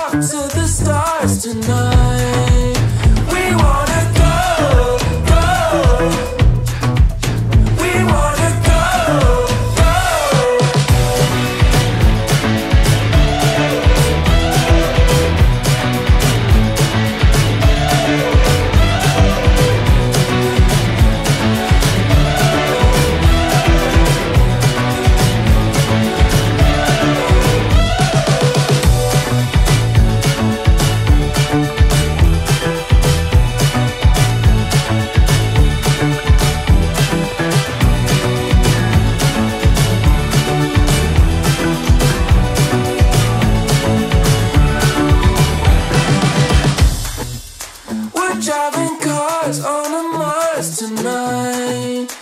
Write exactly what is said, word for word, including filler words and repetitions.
up to the stars tonight. We wanna go, go. We wanna go, go. We're driving cars on a Mars tonight.